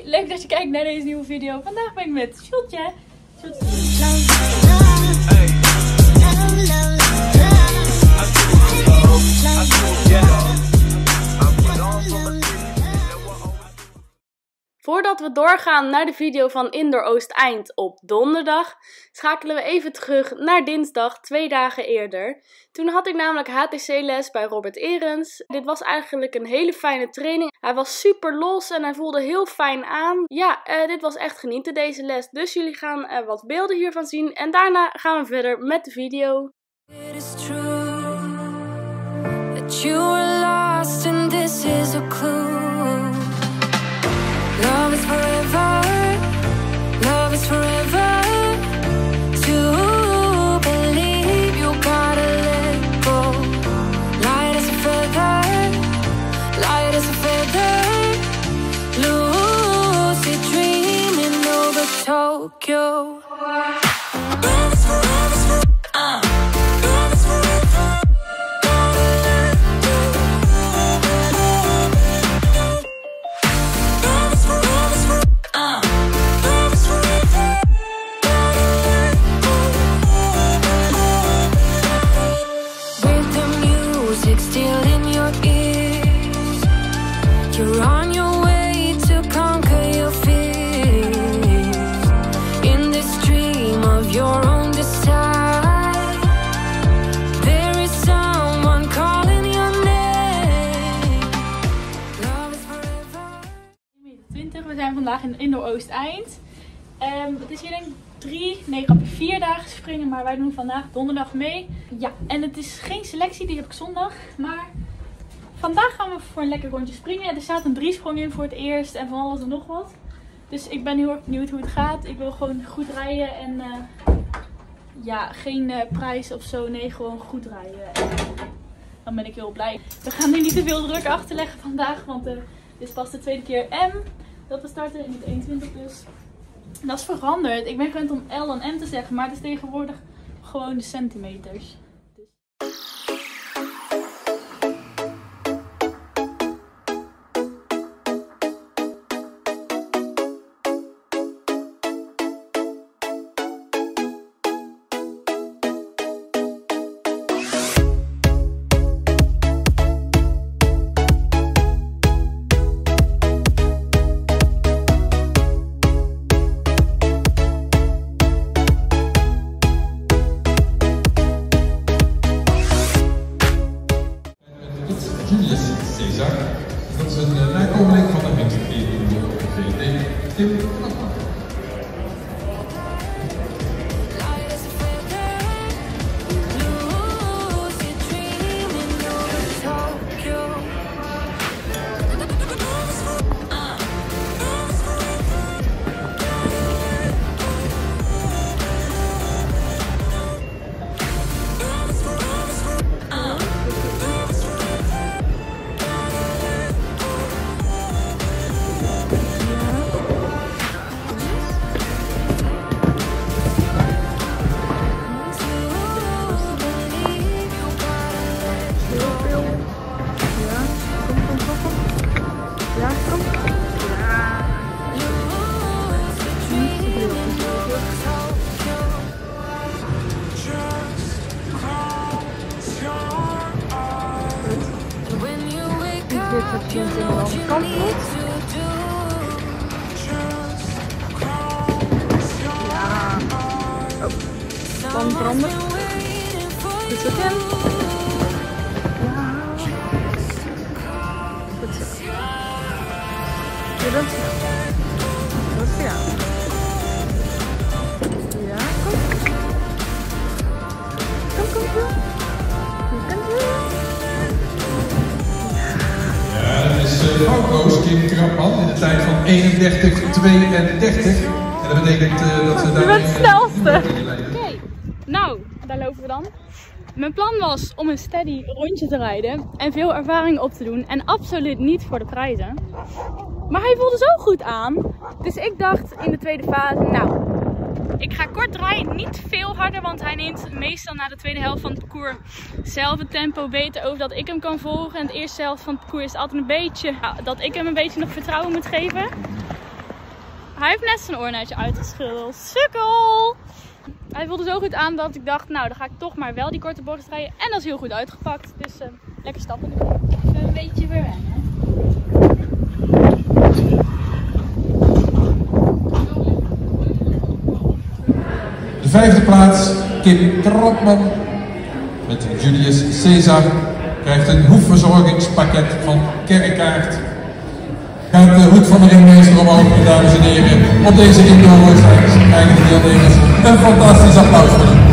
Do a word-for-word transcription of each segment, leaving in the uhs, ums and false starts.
leuk dat je kijkt naar deze nieuwe video. Vandaag ben ik met Shotje. Voordat we doorgaan naar de video van Indoor Oosteind op donderdag, schakelen we even terug naar dinsdag, twee dagen eerder. Toen had ik namelijk H T C-les bij Robert Erens. Dit was eigenlijk een hele fijne training. Hij was super los en hij voelde heel fijn aan. Ja, uh, dit was echt genieten deze les. Dus jullie gaan uh, wat beelden hiervan zien en daarna gaan we verder met de video. It is true that you were lost and this is a clue. Love is forever, love is forever. To believe you gotta let go. Light as a feather, light as a feather. Lucid dreaming over Tokyo. Love is forever, uh. Love is forever. Still in your ears, you're on your way to conquer your fears. In this dream of your own decide, there is someone calling your name. Love is forever. twintig, we zijn vandaag in Indoor Oosteind. Um, het is hier denk ik drie, nee grapje, vier dagen springen, maar wij doen vandaag donderdag mee. Ja, en het is geen selectie, die heb ik zondag. Maar vandaag gaan we voor een lekker rondje springen. Er staat een driesprong in voor het eerst en van alles en nog wat. Dus ik ben heel erg benieuwd hoe het gaat. Ik wil gewoon goed rijden en uh, ja, geen uh, prijs of zo. Nee, gewoon goed rijden. En dan ben ik heel blij. We gaan nu niet te veel druk achterleggen vandaag, want uh, dit is pas de tweede keer M dat we starten in het eenentwintig dus. Dat is veranderd. Ik ben gewend om L en M te zeggen, maar het is tegenwoordig gewoon de centimeters. Dus. Julius Caesar. Dat is een uh, nakomeling van de winterperiode op G T. Tim Knapman. Dit heb je in de andere kant op. Ja. Oh. Dan veranderd. Goed zo, Tim. Ja. Goed zo. Je bent snel. Dat is voor jou. Ja, kom. Kom, kom, kom. Je kunt weer. Foutloos Kim Krapman in de tijd van eenendertig tweeëndertig. En dat betekent uh, dat ze daar... Je bent het snelste! Oké, okay. Nou, daar lopen we dan. Mijn plan was om een steady rondje te rijden en veel ervaring op te doen. En absoluut niet voor de prijzen. Maar hij voelde zo goed aan. Dus ik dacht in de tweede fase, nou, ik ga kort rijden, niet veel harder, want hij neemt meestal na de tweede helft van het parcours zelf het tempo beter over dat ik hem kan volgen. En de eerste helft van het parcours is altijd een beetje, nou, dat ik hem een beetje nog vertrouwen moet geven. Hij heeft net zijn oornetje uitgeschilderd. Sukkel! Hij voelde zo goed aan dat ik dacht, nou dan ga ik toch maar wel die korte bocht rijden. En dat is heel goed uitgepakt. Dus uh, lekker stappen. Even een beetje weer rennen. De vijfde plaats, Kim Tropman met Julius Caesar, krijgt een hoefverzorgingspakket van Kerkaart. Gaat de hoed van de ringmeester omhoog, dames en heren. Op deze indoorwedstrijd krijgen de deelnemers een fantastisch applaus voor hem.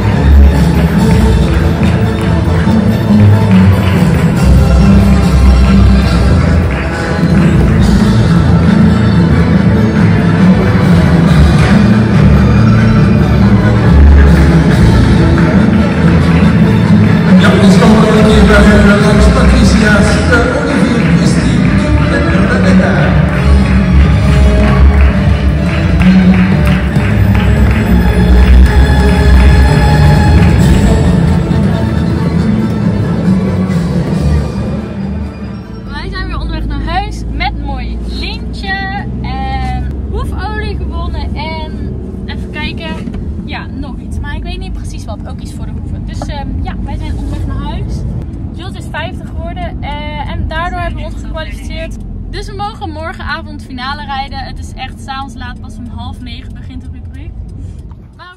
Ook iets voor de hoeven. Dus uh, ja, wij zijn onderweg naar huis. Jules is vijftig geworden uh, en daardoor hebben we ons gekwalificeerd. Dus we mogen morgenavond finale rijden. Het is echt 's avonds laat, pas om half negen begint de rubriek. Maar...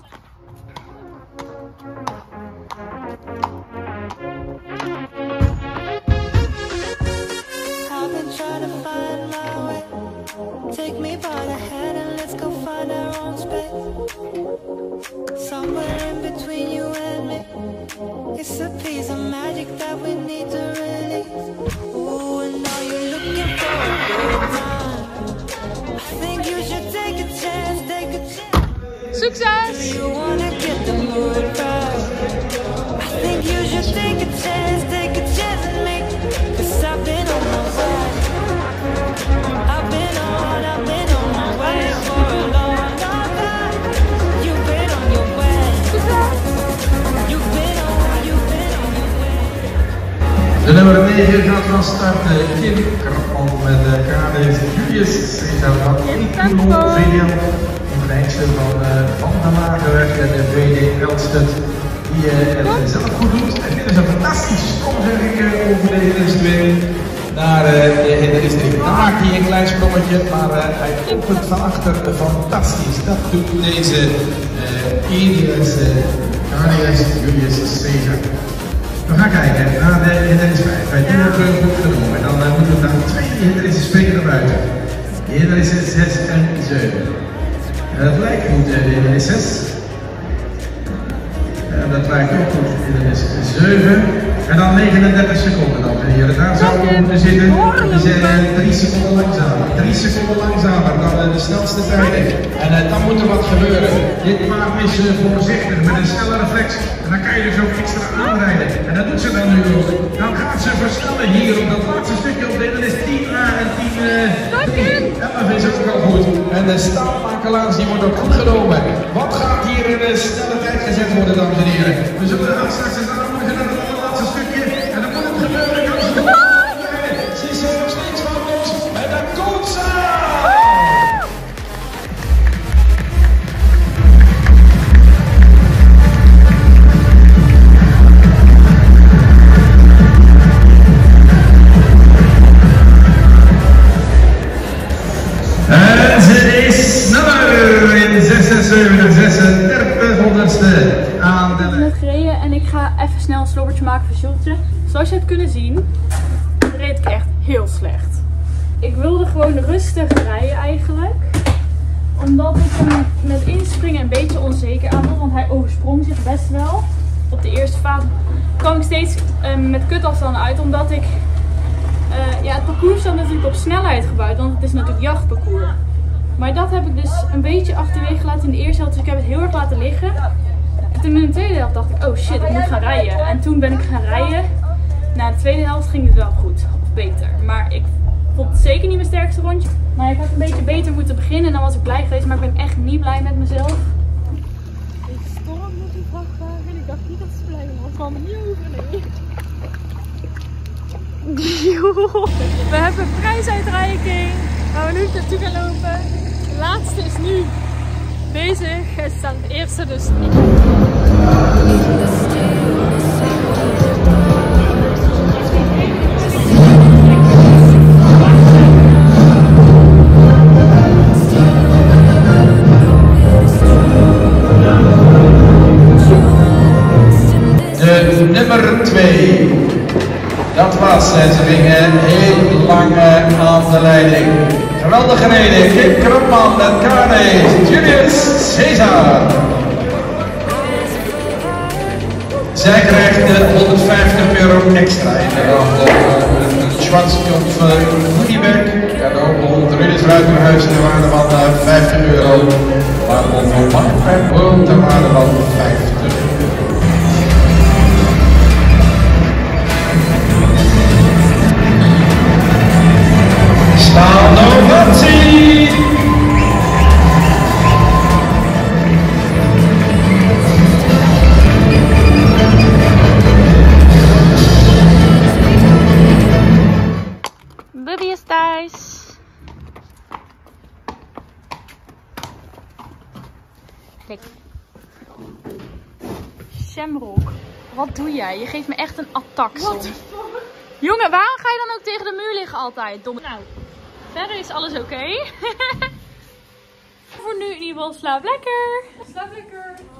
Take me by the hand and let's go find our own space. Somewhere in between you and me. It's a piece of magic that we need to release. Ooh, and now you're looking for a good time. I think you should take a chance, take a chance. Succes! You wanna get the mood right. I think you should take a chance, take a chance and make. 'Cause I've been on my way. I've been on, I've been on my way for a long, long time. You've been on your way. You've been on, you've been on your way. De nummer negen gaat van start, Kim Tropman met de K D Julius Caesar van Eculo V D L. In de eindste van, uh, van de Lagerweg en de V D Veldstut. Die uh, het zelf goed doet. En dit is een fantastisch sprong zeg ik uh, over deze instituut. Naar uh, de hindernisstreep. Dan maakt hij een klein sprongetje, maar uh, hij opent van achter fantastisch. Dat doet deze uh, Elias uh, Julius Caesar. We gaan kijken naar de hindernis vijf. Wij doen het terug goed genomen. En dan uh, moeten we naar de tweede hindernissen springen naar buiten. De hindernissen zes en zeven. En dat lijkt goed, uh, de hindernis zes. En dat lijkt ook goed, hindernis zeven. En dan negenendertig seconden, dames en heren. Daar zouden we moeten zitten. We zijn drie seconden langzamer. drie seconden langzamer dan de snelste tijden. En uh, dan moet er wat gebeuren. Dit paard is uh, voorzichtig met een snelle reflex. En dan kan je dus ook extra aanrijden. En dat doet ze dan nu ook. Dan gaat ze versnellen hier op dat laatste stukje op dit. Dat is tien A en tien elf is ook wel goed. En de staalmakelaars die wordt ook goed genomen. Wat gaat hier in de snelle tijd gezet worden, dames en heren? We zullen er straks eens aan moeten naar het laatste stukje. En dan moet het gebeuren. Ze is er nog steeds van ons. En dan komt ze! En ze is sneller in zesenzeventig, zesendertig honderdste aan de... Ik heb net gereden en ik ga even snel een slobbertje maken voor Jultje. Zoals je hebt kunnen zien, reed ik echt heel slecht. Ik wilde gewoon rustig rijden eigenlijk. Omdat ik hem met inspringen een beetje onzeker aan vond, want hij oversprong zich best wel. Op de eerste fase kwam ik steeds uh, met kutafstanden uit, omdat ik... Uh, ja, het parcours staat natuurlijk op snelheid gebouwd, want het is natuurlijk jachtparcours. Maar dat heb ik dus een beetje achterwege gelaten in de eerste helft, dus ik heb het heel erg laten liggen. En toen in de tweede helft dacht ik, oh shit, ik moet gaan rijden. En toen ben ik gaan rijden. Na de tweede helft ging het wel goed, of beter. Maar ik vond het zeker niet mijn sterkste rondje. Maar ik had een beetje beter moeten beginnen en dan was ik blij geweest, maar ik ben echt niet blij met mezelf. Ik storm met die vrachtwagen en ik dacht niet dat ze blij was. Van hier over nee. We hebben een prijsuitreiking waar we nu naartoe gaan lopen. De laatste nu bezig. Het staat het eerste, dus niet. De nummer twee. Dat was het. Ze gingen heel lang aan de leiding. Geweldig gereden. Kim Krupman met Carnes. Julius Caesar. Zij krijgt de honderdvijftig euro extra in de afloop. Een Schwarzkopf goodiebag. Cadeaubon, Ruuders Ruiterhuis ter waarde van vijftig euro. Waardebon van Mark World ter waarde van vijftig euro. Staande ovatie! Bubby is thuis. Kijk. Shamrock, wat doe jij? Je geeft me echt een attack soms. Jongen, waarom ga je dan ook tegen de muur liggen altijd? Domme. Nou, verder is alles oké. Okay. Voor nu in ieder geval slaap lekker. Slaap lekker.